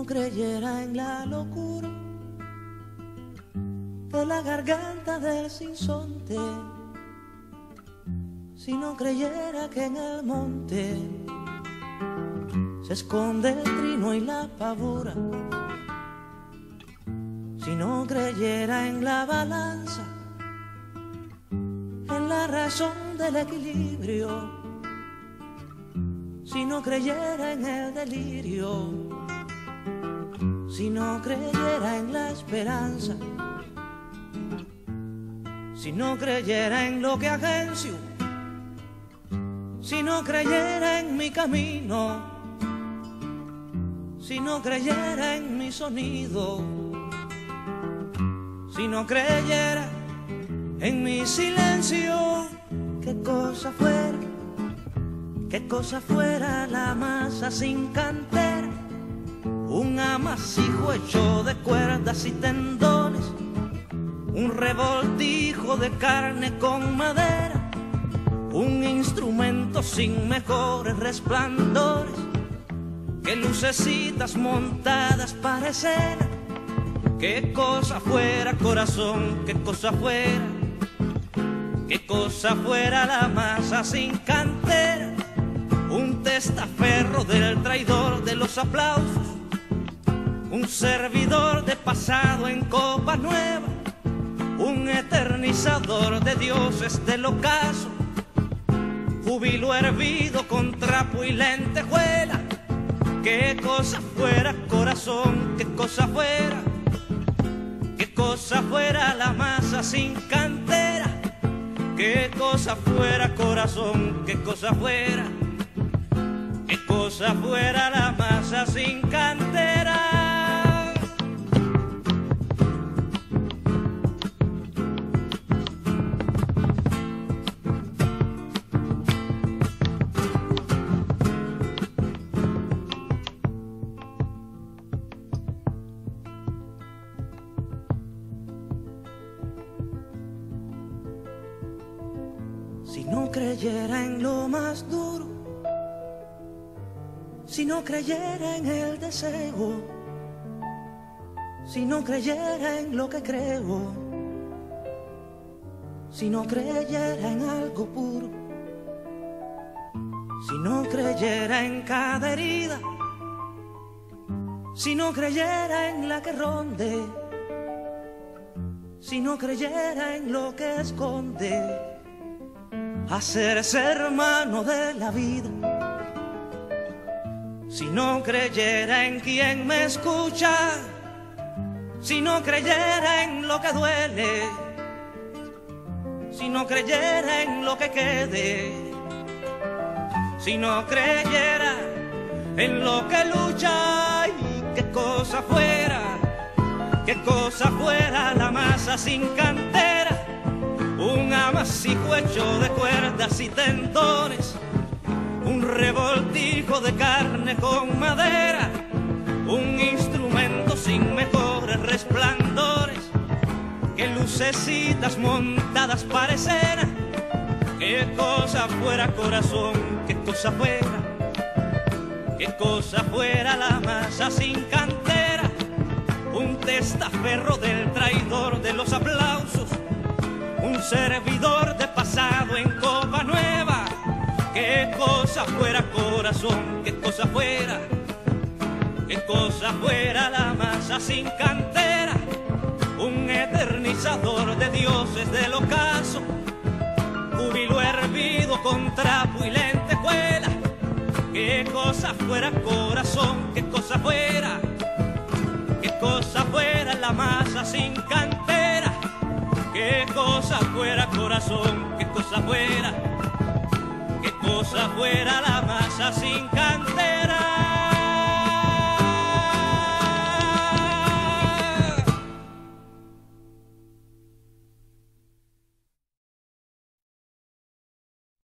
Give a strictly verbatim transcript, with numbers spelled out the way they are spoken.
creyera en la locura de la garganta del sinsonte, si no creyera que en el monte se esconde el trino y la pavura, si no creyera en la balanza, en la razón del equilibrio, si no creyera en el delirio, si no creyera en la esperanza, si no creyera en lo que agencio, si no creyera en mi camino, si no creyera en mi sonido, si no creyera en mi silencio, qué cosa fuera, qué cosa fuera la masa sin cantera, un amasijo hecho de cuerdas y tendones, un revoltijo de carne con madera, un instrumento sin mejores resplandores que lucecitas montadas para escena. Qué cosa fuera, corazón, qué cosa fuera, qué cosa fuera la masa sin cantera, un testaferro del traidor de los aplausos, un servidor de pasado en copa nueva, un eternizador de dioses del ocaso, júbilo hervido con trapo y lentejuela. Qué cosa fuera, corazón, qué cosa fuera, qué cosa fuera la masa sin cantera, qué cosa fuera, corazón, qué cosa fuera, qué cosa fuera la masa sin cantera. Si no creyera en lo más duro, si no creyera en el deseo, si no creyera en lo que creo, si no creyera en algo puro, si no creyera en cada herida, si no creyera en la que ronde, si no creyera en lo que esconde, hacerse hermano de la vida, si no creyera en quien me escucha, si no creyera en lo que duele, si no creyera en lo que quede, si no creyera en lo que lucha, y qué cosa fuera, qué cosa fuera la masa sin cantera, un amasijo hecho de cuerdas y tendones, un revoltijo de carne con madera, un instrumento sin mejores resplandores que lucecitas montadas para escena. Qué cosa fuera, corazón, qué cosa fuera, qué cosa fuera la masa sin cantera, un testaferro del traidor de los aplausos, un servidor de pasado en copa nueva. Qué cosa fuera, corazón, qué cosa fuera, qué cosa fuera la masa sin cantera, un eternizador de dioses del ocaso, júbilo hervido con trapo y lentejuela. Qué cosa fuera, corazón, qué cosa fuera, qué cosa fuera la masa sin cantera, qué cosa fuera, corazón, qué cosa fuera, qué cosa fuera la masa sin cantera.